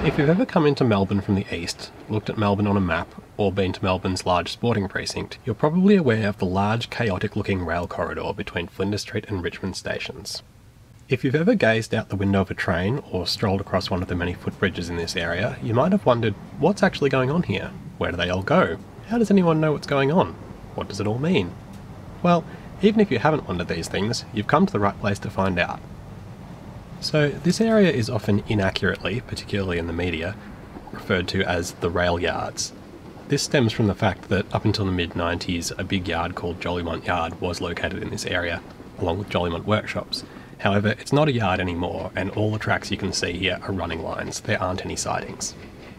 If you've ever come into Melbourne from the east, looked at Melbourne on a map, or been to Melbourne's large sporting precinct, you're probably aware of the large, chaotic-looking rail corridor between Flinders Street and Richmond stations. If you've ever gazed out the window of a train, or strolled across one of the many footbridges in this area, you might have wondered, what's actually going on here? Where do they all go? How does anyone know what's going on? What does it all mean? Well, even if you haven't wondered these things, you've come to the right place to find out. So, this area is often inaccurately, particularly in the media, referred to as the rail yards. This stems from the fact that up until the mid-90s, a big yard called Jolimont Yard was located in this area, along with Jolimont Workshops. However, it's not a yard anymore, and all the tracks you can see here are running lines. There aren't any sidings.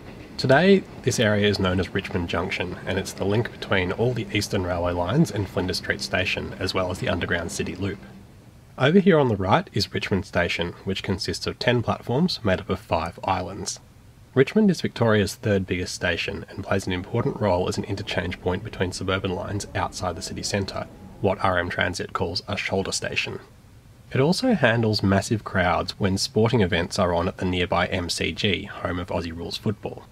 Today, this area is known as Richmond Junction, and it's the link between all the eastern railway lines and Flinders Street Station, as well as the underground city loop. Over here on the right is Richmond Station, which consists of 10 platforms made up of 5 islands. Richmond is Victoria's third biggest station and plays an important role as an interchange point between suburban lines outside the city centre, what RM Transit calls a shoulder station. It also handles massive crowds when sporting events are on at the nearby MCG, home of Aussie Rules football.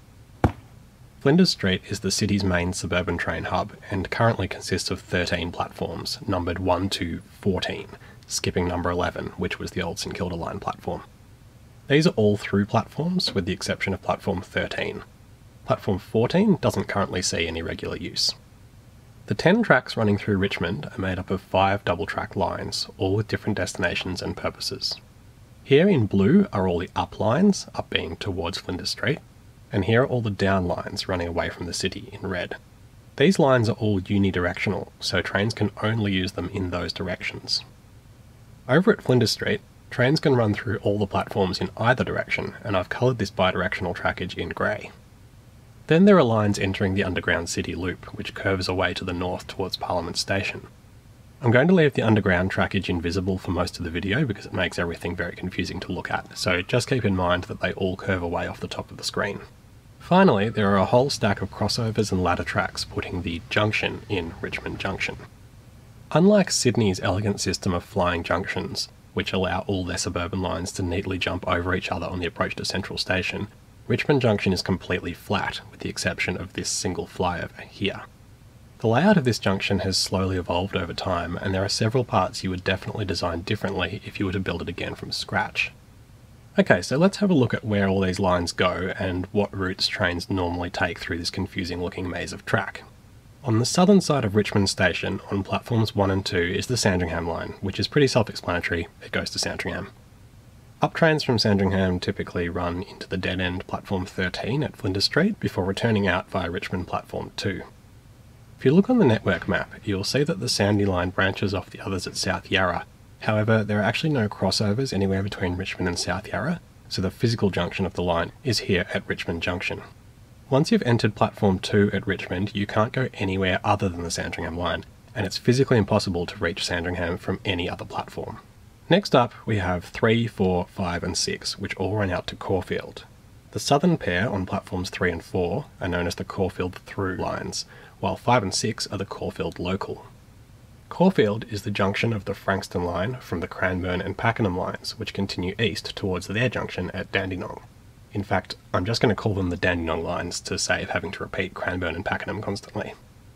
Flinders Street is the city's main suburban train hub and currently consists of 13 platforms, numbered 1 to 14, skipping number 11, which was the old St Kilda Line platform. These are all through platforms, with the exception of platform 13. Platform 14 doesn't currently see any regular use. The 10 tracks running through Richmond are made up of 5 double-track lines, all with different destinations and purposes. Here in blue are all the up lines, up being towards Flinders Street, and here are all the down lines running away from the city in red. These lines are all unidirectional, so trains can only use them in those directions. Over at Flinders Street, trains can run through all the platforms in either direction, and I've coloured this bidirectional trackage in grey. Then there are lines entering the underground city loop, which curves away to the north towards Parliament Station. I'm going to leave the underground trackage invisible for most of the video because it makes everything very confusing to look at, so just keep in mind that they all curve away off the top of the screen. Finally, there are a whole stack of crossovers and ladder tracks putting the junction in Richmond Junction. Unlike Sydney's elegant system of flying junctions, which allow all their suburban lines to neatly jump over each other on the approach to Central Station, Richmond Junction is completely flat, with the exception of this single flyover here. The layout of this junction has slowly evolved over time, and there are several parts you would definitely design differently if you were to build it again from scratch. Okay, so let's have a look at where all these lines go and what routes trains normally take through this confusing looking maze of track. On the southern side of Richmond Station, on platforms 1 and 2, is the Sandringham Line, which is pretty self-explanatory. It goes to Sandringham. Up trains from Sandringham typically run into the dead-end platform 13 at Flinders Street before returning out via Richmond platform 2. If you look on the network map, you'll see that the Sandy Line branches off the others at South Yarra. However, there are actually no crossovers anywhere between Richmond and South Yarra, so the physical junction of the line is here at Richmond Junction. Once you've entered platform 2 at Richmond, you can't go anywhere other than the Sandringham Line, and it's physically impossible to reach Sandringham from any other platform. Next up, we have 3, 4, 5 and 6, which all run out to Caulfield. The southern pair on platforms 3 and 4 are known as the Caulfield Through lines, while 5 and 6 are the Caulfield Local. Caulfield is the junction of the Frankston line from the Cranbourne and Pakenham lines, which continue east towards their junction at Dandenong. In fact, I'm just going to call them the Dandenong lines to save having to repeat Cranbourne and Pakenham constantly.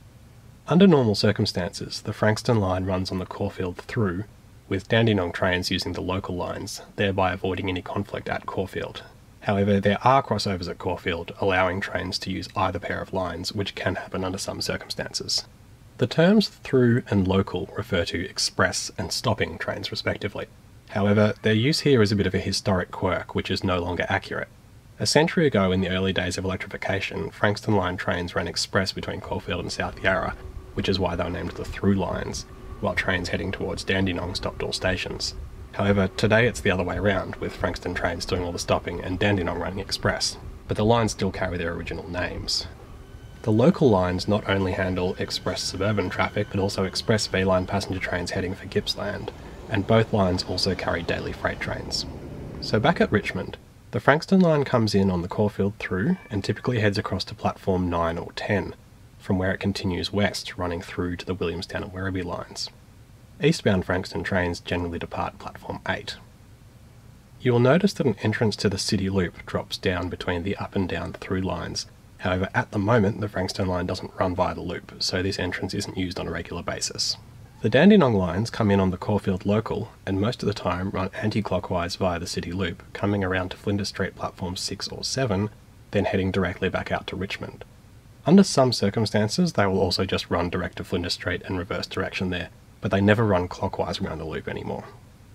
Under normal circumstances, the Frankston line runs on the Caulfield Through, with Dandenong trains using the local lines, thereby avoiding any conflict at Caulfield. However, there are crossovers at Caulfield, allowing trains to use either pair of lines, which can happen under some circumstances. The terms through and local refer to express and stopping trains respectively. However, their use here is a bit of a historic quirk, which is no longer accurate. A century ago, in the early days of electrification, Frankston Line trains ran express between Caulfield and South Yarra, which is why they were named the Through lines, while trains heading towards Dandenong stopped all stations. However, today it's the other way around, with Frankston trains doing all the stopping and Dandenong running express, but the lines still carry their original names. The local lines not only handle express suburban traffic, but also express V-line passenger trains heading for Gippsland, and both lines also carry daily freight trains. So back at Richmond, the Frankston line comes in on the Caulfield Through and typically heads across to platform 9 or 10, from where it continues west, running through to the Williamstown and Werribee lines. Eastbound Frankston trains generally depart platform 8. You will notice that an entrance to the City Loop drops down between the up and down through lines. However, at the moment the Frankston line doesn't run via the loop, so this entrance isn't used on a regular basis. The Dandenong lines come in on the Caulfield Local, and most of the time run anti-clockwise via the City Loop, coming around to Flinders Street platforms 6 or 7, then heading directly back out to Richmond. Under some circumstances they will also just run direct to Flinders Street and reverse direction there, but they never run clockwise around the loop anymore.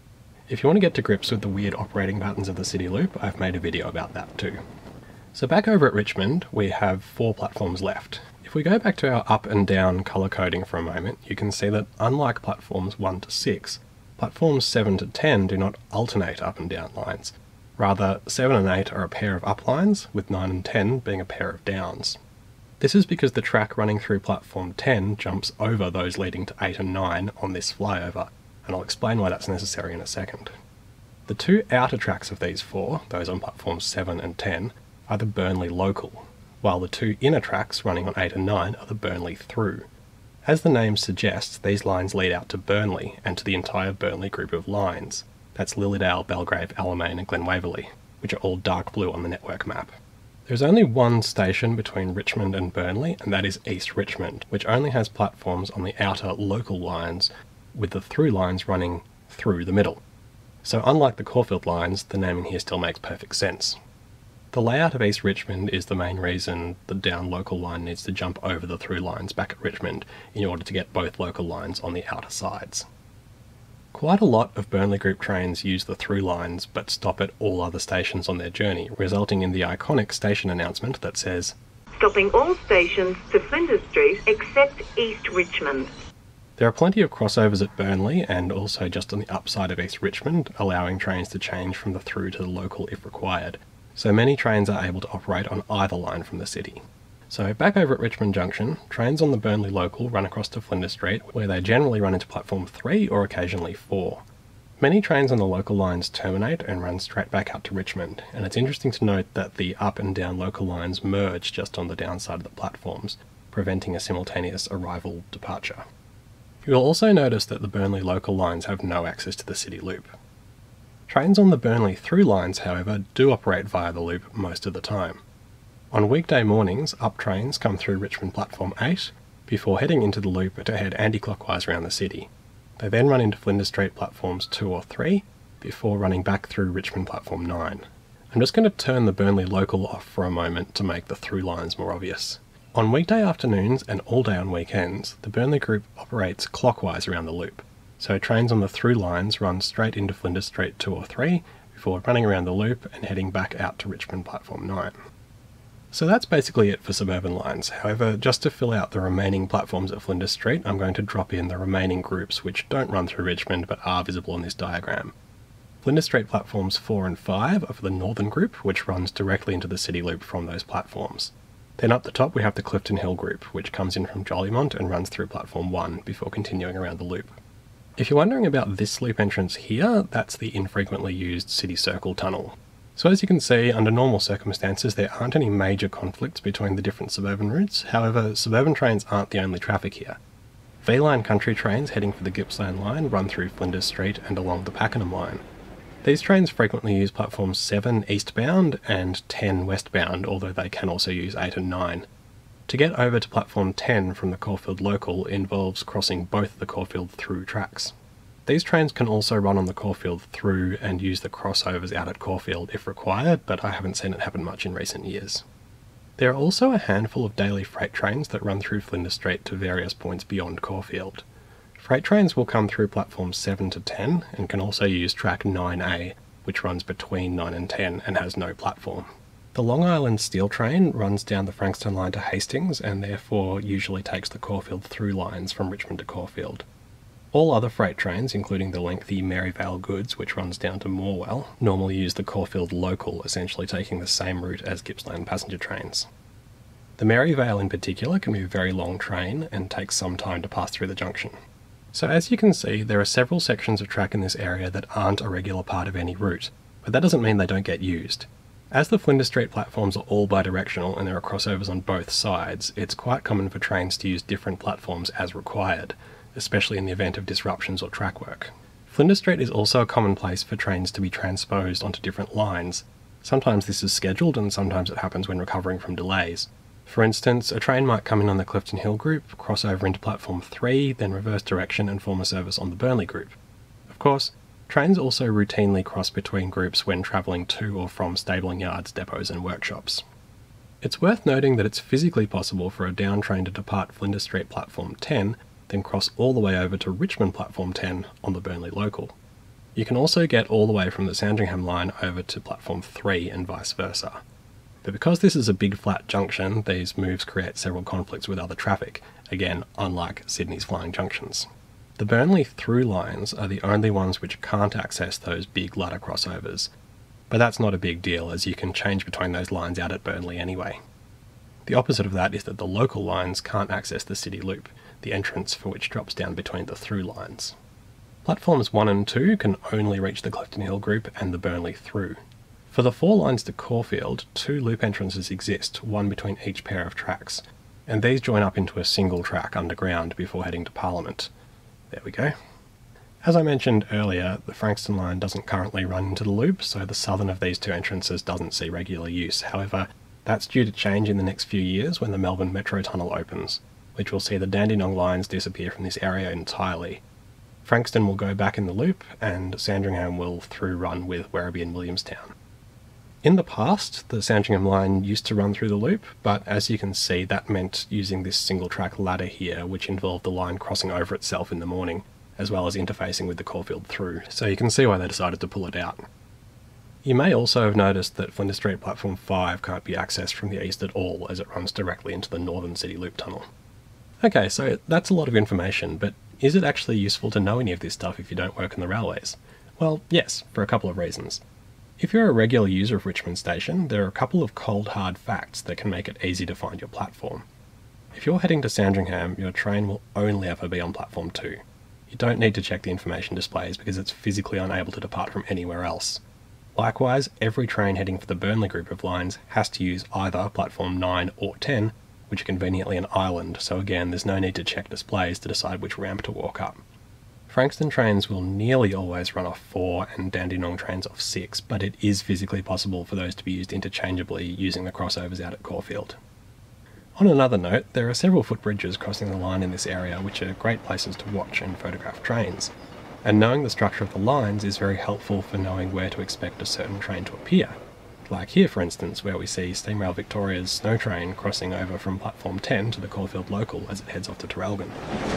If you want to get to grips with the weird operating patterns of the City Loop, I've made a video about that too. So back over at Richmond, we have 4 platforms left. If we go back to our up and down colour coding for a moment, you can see that unlike platforms 1 to 6, platforms 7 to 10 do not alternate up and down lines. Rather, 7 and 8 are a pair of up lines, with 9 and 10 being a pair of downs. This is because the track running through platform 10 jumps over those leading to 8 and 9 on this flyover, and I'll explain why that's necessary in a second. The 2 outer tracks of these 4, those on platforms 7 and 10, are the Burnley Local, while the 2 inner tracks running on 8 and 9 are the Burnley Through. As the name suggests, these lines lead out to Burnley and to the entire Burnley group of lines. That's Lilydale, Belgrave, Alamein and Glen Waverley, which are all dark blue on the network map. There's only one station between Richmond and Burnley, and that is East Richmond, which only has platforms on the outer local lines, with the through lines running through the middle. So unlike the Caulfield lines, the naming here still makes perfect sense. The layout of East Richmond is the main reason the down local line needs to jump over the through lines back at Richmond in order to get both local lines on the outer sides. Quite a lot of Burnley Group trains use the through lines but stop at all other stations on their journey, resulting in the iconic station announcement that says, "Stopping all stations to Flinders Street except East Richmond." There are plenty of crossovers at Burnley and also just on the upside of East Richmond, allowing trains to change from the through to the local if required. So many trains are able to operate on either line from the city. So back over at Richmond Junction, trains on the Burnley Local run across to Flinders Street, where they generally run into platform 3 or occasionally 4. Many trains on the local lines terminate and run straight back out to Richmond, and it's interesting to note that the up and down local lines merge just on the downside of the platforms, preventing a simultaneous arrival departure. You will also notice that the Burnley local lines have no access to the City Loop. Trains on the Burnley through lines, however, do operate via the loop most of the time. On weekday mornings, up trains come through Richmond platform 8 before heading into the loop to head anti-clockwise around the city. They then run into Flinders Street platforms 2 or 3 before running back through Richmond platform 9. I'm just going to turn the Burnley local off for a moment to make the through lines more obvious. On weekday afternoons and all day on weekends, the Burnley group operates clockwise around the loop. So trains on the through lines run straight into Flinders Street 2 or 3 before running around the loop and heading back out to Richmond platform 9. So that's basically it for suburban lines. However, just to fill out the remaining platforms at Flinders Street, I'm going to drop in the remaining groups which don't run through Richmond but are visible in this diagram. Flinders Street platforms 4 and 5 are for the northern group, which runs directly into the City Loop from those platforms. Then up the top we have the Clifton Hill group, which comes in from Jolimont and runs through platform 1 before continuing around the loop. If you're wondering about this loop entrance here, that's the infrequently used City Circle tunnel. So as you can see, under normal circumstances there aren't any major conflicts between the different suburban routes. However, suburban trains aren't the only traffic here. V-Line country trains heading for the Gippsland line run through Flinders Street and along the Pakenham line. These trains frequently use platforms 7 eastbound and 10 westbound, although they can also use 8 and 9. To get over to platform 10 from the Caulfield Local involves crossing both the Caulfield Through tracks. These trains can also run on the Caulfield Through and use the crossovers out at Caulfield if required, but I haven't seen it happen much in recent years. There are also a handful of daily freight trains that run through Flinders Street to various points beyond Caulfield. Freight trains will come through platforms 7 to 10 and can also use track 9A, which runs between 9 and 10 and has no platform. The Long Island Steel Train runs down the Frankston line to Hastings and therefore usually takes the Caulfield Through lines from Richmond to Caulfield. All other freight trains, including the lengthy Maryvale Goods, which runs down to Morwell, normally use the Caulfield Local, essentially taking the same route as Gippsland passenger trains. The Maryvale in particular can be a very long train and takes some time to pass through the junction. So as you can see, there are several sections of track in this area that aren't a regular part of any route, but that doesn't mean they don't get used. As the Flinders Street platforms are all bidirectional and there are crossovers on both sides, it's quite common for trains to use different platforms as required, especially in the event of disruptions or track work. Flinders Street is also a common place for trains to be transposed onto different lines. Sometimes this is scheduled and sometimes it happens when recovering from delays. For instance, a train might come in on the Clifton Hill group, cross over into platform 3, then reverse direction and form a service on the Burnley group. Of course, trains also routinely cross between groups when travelling to or from stabling yards, depots and workshops. It's worth noting that it's physically possible for a down train to depart Flinders Street platform 10, then cross all the way over to Richmond platform 10 on the Burnley local. You can also get all the way from the Sandringham Line over to platform 3 and vice versa. But because this is a big flat junction, these moves create several conflicts with other traffic, again, unlike Sydney's flying junctions. The Burnley through lines are the only ones which can't access those big ladder crossovers, but that's not a big deal as you can change between those lines out at Burnley anyway. The opposite of that is that the local lines can't access the City Loop, the entrance for which drops down between the through lines. Platforms 1 and 2 can only reach the Clifton Hill group and the Burnley through. For the 4 lines to Caulfield, 2 loop entrances exist, one between each pair of tracks, and these join up into a single track underground before heading to Parliament. There we go. As I mentioned earlier, the Frankston line doesn't currently run into the loop, so the southern of these 2 entrances doesn't see regular use. However, that's due to change in the next few years when the Melbourne Metro Tunnel opens, which will see the Dandenong lines disappear from this area entirely. Frankston will go back in the loop, and Sandringham will through run with Werribee and Williamstown. In the past, the Sandringham line used to run through the loop, but as you can see, that meant using this single track ladder here, which involved the line crossing over itself in the morning, as well as interfacing with the Caulfield Through, so you can see why they decided to pull it out. You may also have noticed that Flinders Street Platform 5 can't be accessed from the east at all, as it runs directly into the Northern City Loop tunnel. Okay, so that's a lot of information, but is it actually useful to know any of this stuff if you don't work in the railways? Well, yes, for a couple of reasons. If you're a regular user of Richmond Station, there are a couple of cold hard facts that can make it easy to find your platform. If you're heading to Sandringham, your train will only ever be on platform 2. You don't need to check the information displays because it's physically unable to depart from anywhere else. Likewise, every train heading for the Burnley group of lines has to use either platform 9 or 10, which are conveniently an island, so again there's no need to check displays to decide which ramp to walk up. Frankston trains will nearly always run off 4 and Dandenong trains off 6, but it is physically possible for those to be used interchangeably using the crossovers out at Caulfield. On another note, there are several footbridges crossing the line in this area which are great places to watch and photograph trains, and knowing the structure of the lines is very helpful for knowing where to expect a certain train to appear. Like here, for instance, where we see Steamrail Victoria's snow train crossing over from platform 10 to the Caulfield local as it heads off to Traralgon.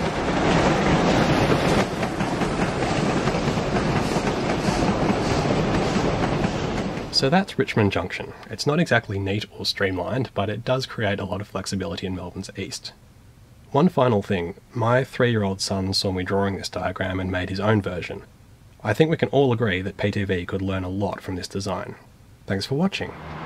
So that's Richmond Junction. It's not exactly neat or streamlined, but it does create a lot of flexibility in Melbourne's east. One final thing, my 3-year-old son saw me drawing this diagram and made his own version. I think we can all agree that PTV could learn a lot from this design. Thanks for watching.